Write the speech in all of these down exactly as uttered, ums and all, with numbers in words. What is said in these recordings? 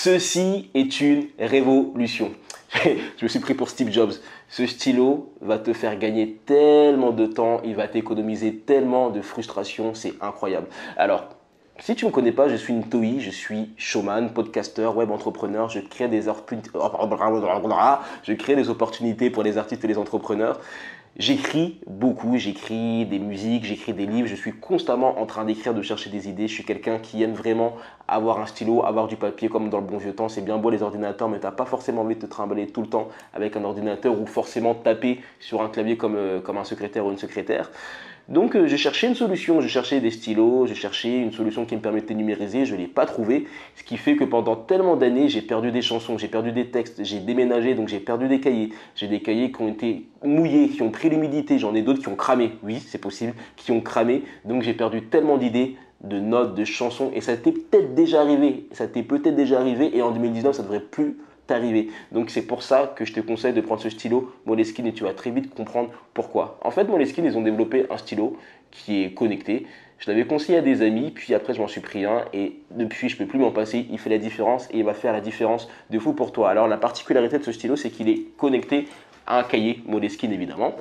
Ceci est une révolution. Je me suis pris pour Steve Jobs. Ce stylo va te faire gagner tellement de temps, il va t'économiser tellement de frustration, c'est incroyable. Alors, si tu ne me connais pas, je suis une Toi, je suis showman, podcasteur, web entrepreneur, je crée des, je crée des opportunités pour les artistes et les entrepreneurs. J'écris beaucoup, j'écris des musiques, j'écris des livres, je suis constamment en train d'écrire, de chercher des idées. Je suis quelqu'un qui aime vraiment avoir un stylo, avoir du papier comme dans le bon vieux temps. C'est bien beau les ordinateurs, mais tu n'as pas forcément envie de te trimballer tout le temps avec un ordinateur ou forcément taper sur un clavier comme, euh, comme un secrétaire ou une secrétaire. Donc euh, j'ai cherché une solution, j'ai cherché des stylos, j'ai cherché une solution qui me permettait de numériser, je ne l'ai pas trouvé, ce qui fait que pendant tellement d'années, j'ai perdu des chansons, j'ai perdu des textes, j'ai déménagé, donc j'ai perdu des cahiers. J'ai des cahiers qui ont été mouillés, qui ont pris l'humidité, j'en ai d'autres qui ont cramé, oui c'est possible, qui ont cramé, donc j'ai perdu tellement d'idées, de notes, de chansons, et ça t'est peut-être déjà arrivé, ça t'est peut-être déjà arrivé, et en deux mille dix-neuf ça ne devrait plus t'arriver. Donc c'est pour ça que je te conseille de prendre ce stylo Moleskine et tu vas très vite comprendre pourquoi. En fait, Moleskine, ils ont développé un stylo qui est connecté. Je l'avais conseillé à des amis, puis après je m'en suis pris un et depuis je ne peux plus m'en passer. Il fait la différence et il va faire la différence de fou pour toi. Alors la particularité de ce stylo, c'est qu'il est connecté à un cahier Moleskine évidemment.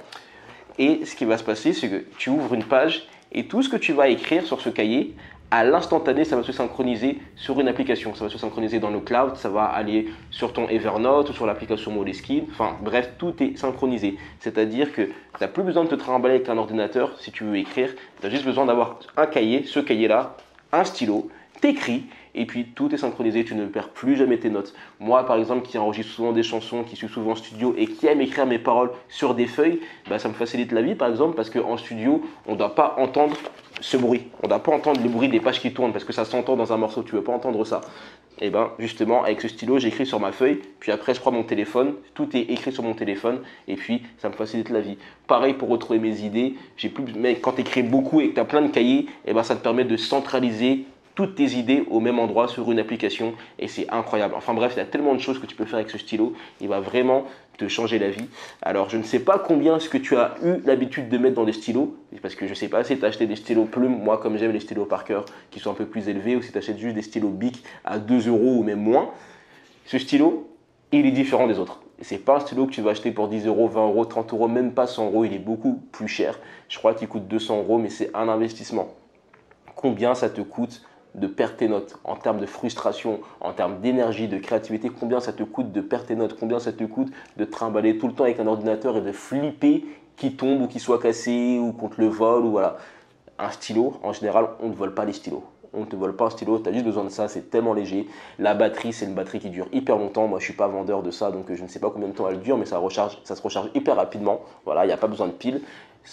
Et ce qui va se passer, c'est que tu ouvres une page et tout ce que tu vas écrire sur ce cahier, à l'instantané, ça va se synchroniser sur une application. Ça va se synchroniser dans le cloud, ça va aller sur ton Evernote ou sur l'application Moleskine. Enfin, bref, tout est synchronisé. C'est-à-dire que tu n'as plus besoin de te trimballer avec un ordinateur si tu veux écrire. Tu as juste besoin d'avoir un cahier, ce cahier-là, un stylo, t'écris et puis tout est synchronisé, tu ne perds plus jamais tes notes. Moi, par exemple, qui enregistre souvent des chansons, qui suis souvent en studio et qui aime écrire mes paroles sur des feuilles, bah, ça me facilite la vie, par exemple, parce qu'en studio, on ne doit pas entendre ce bruit. On ne doit pas entendre le bruit des pages qui tournent parce que ça s'entend dans un morceau, tu ne veux pas entendre ça. Et bien, justement, avec ce stylo, j'écris sur ma feuille, puis après, je prends mon téléphone, tout est écrit sur mon téléphone, et puis ça me facilite la vie. Pareil pour retrouver mes idées, j'ai plus, mais quand tu écris beaucoup et que tu as plein de cahiers, et ben, ça te permet de centraliser toutes tes idées au même endroit sur une application et c'est incroyable. Enfin bref, il y a tellement de choses que tu peux faire avec ce stylo, il va vraiment te changer la vie. Alors je ne sais pas combien est-ce que tu as eu l'habitude de mettre dans des stylos, parce que je ne sais pas si tu as acheté des stylos plumes, moi comme j'aime les stylos Parker qui sont un peu plus élevés, ou si tu achètes juste des stylos Bic à deux euros ou même moins. Ce stylo, il est différent des autres. Ce n'est pas un stylo que tu vas acheter pour dix euros, vingt euros, trente euros, même pas cent euros, il est beaucoup plus cher. Je crois qu'il coûte deux cents euros, mais c'est un investissement. Combien ça te coûte de perdre tes notes, en termes de frustration, en termes d'énergie, de créativité, combien ça te coûte de perdre tes notes, combien ça te coûte de te trimballer tout le temps avec un ordinateur et de flipper qu'il tombe ou qu'il soit cassé ou qu'on te le vole ou voilà. Un stylo, en général, on ne vole pas les stylos. On ne te vole pas un stylo, tu as juste besoin de ça, c'est tellement léger. La batterie, c'est une batterie qui dure hyper longtemps. Moi, je ne suis pas vendeur de ça, donc je ne sais pas combien de temps elle dure, mais ça, recharge, ça se recharge hyper rapidement. Voilà, il n'y a pas besoin de pile.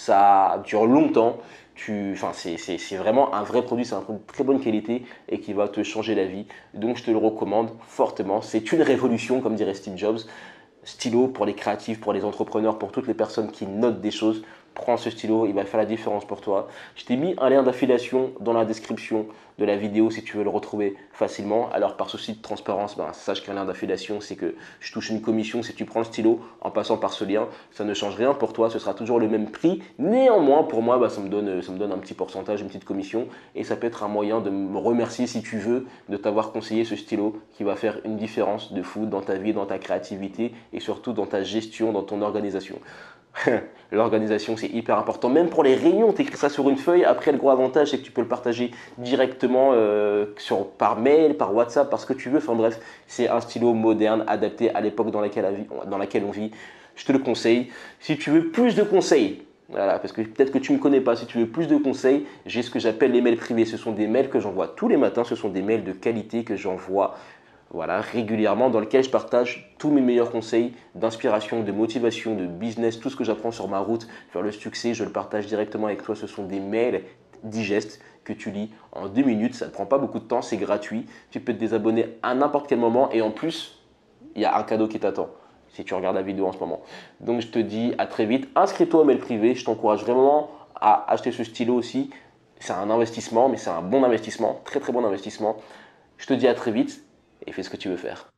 Ça dure longtemps. Tu, enfin, c'est vraiment un vrai produit, c'est un produit de très bonne qualité et qui va te changer la vie. Donc, je te le recommande fortement. C'est une révolution, comme dirait Steve Jobs. Stylo pour les créatifs, pour les entrepreneurs, pour toutes les personnes qui notent des choses. Prends ce stylo, il va faire la différence pour toi. Je t'ai mis un lien d'affiliation dans la description de la vidéo si tu veux le retrouver facilement. Alors par souci de transparence, ben, sache qu'un lien d'affiliation, c'est que je touche une commission si tu prends le stylo en passant par ce lien. Ça ne change rien pour toi, ce sera toujours le même prix. Néanmoins, pour moi, ben, ça, me donne, ça me donne un petit pourcentage, une petite commission. Et ça peut être un moyen de me remercier si tu veux de t'avoir conseillé ce stylo qui va faire une différence de fou dans ta vie, dans ta créativité et surtout dans ta gestion, dans ton organisation. L'organisation, c'est hyper important. Même pour les réunions, tu écris ça sur une feuille. Après, le gros avantage, c'est que tu peux le partager directement euh, sur, par mail, par WhatsApp, par ce que tu veux. Enfin bref, c'est un stylo moderne, adapté à l'époque dans laquelle, dans laquelle on vit. Je te le conseille. Si tu veux plus de conseils, voilà, parce que peut-être que tu ne me connais pas, si tu veux plus de conseils, j'ai ce que j'appelle les mails privés. Ce sont des mails que j'envoie tous les matins. Ce sont des mails de qualité que j'envoie Voilà, régulièrement, dans lequel je partage tous mes meilleurs conseils d'inspiration, de motivation, de business, tout ce que j'apprends sur ma route vers le succès, je le partage directement avec toi. Ce sont des mails digestes que tu lis en deux minutes, ça ne prend pas beaucoup de temps, c'est gratuit. Tu peux te désabonner à n'importe quel moment et en plus, il y a un cadeau qui t'attend si tu regardes la vidéo en ce moment. Donc je te dis à très vite, inscris-toi au mail privé, je t'encourage vraiment à acheter ce stylo aussi. C'est un investissement, mais c'est un bon investissement, très très bon investissement. Je te dis à très vite et fais ce que tu veux faire.